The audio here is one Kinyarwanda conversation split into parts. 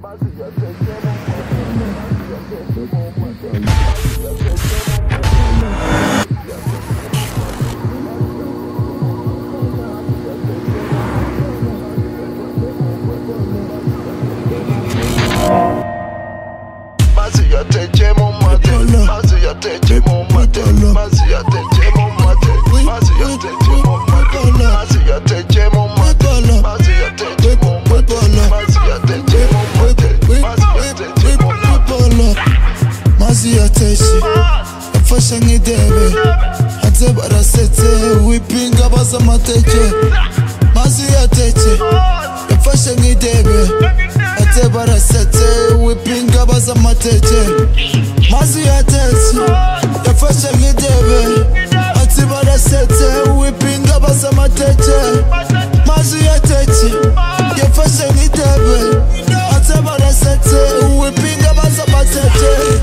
Fashion idebe Hatse barasetse Wipinga baza mateke Mazi yateke Fashion idebe Hatse barasetse Wipinga baza mateke Mazi yateke Fashion idebe Hatse barasetse Wipinga baza mateke Mazi yateke Fashion idebe Hatse barasetse Wipinga baza mateke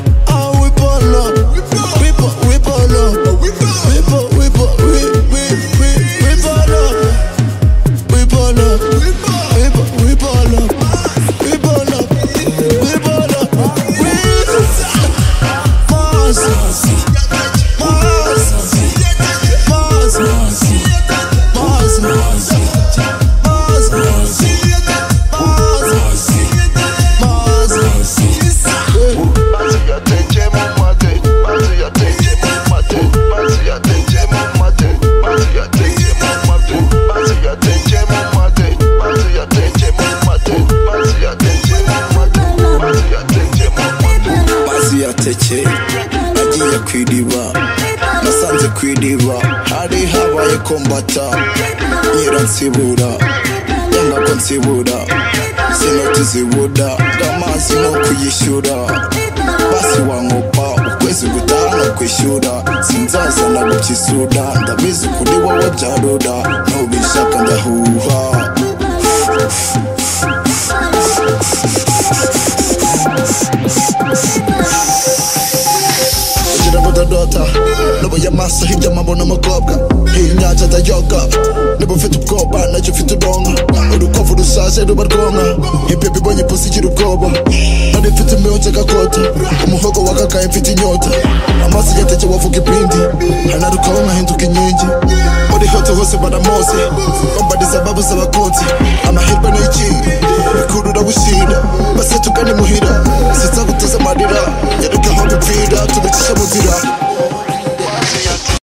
Agiye kwiriba nasanze kwiriba hari habaye kombata nyiransibura yanga ko nsibura sinoti zibuda ngamazi no kuyishyura basi wankopa ukwezi gutaha no kwishyura sinzaza na gukisuda ndabizi kuri wowe byaruda ntubishaka ndahuha Dota Nubu y'amaso hirya mabona umukobwa Iyi nyanja ndayoga Niba ufite ubwoba nacyo ufite udonga Urukwavu rushaje ruba rwonka Impepe ibonye ipusi igira ubwoba Nari mfite imyonje gakota Umuhogo wakakaye mfite inyota Amazi yateke wavuga ibindi Hanarukaho nkahinduka inkingi Muri hote hose baramoze Bambariza babuze abakunzi Amahirwe n'iki Bikurura bushira Base tugane muhira Sinza guteza amarira Yereka aho bipfira Tubicisha mu nzira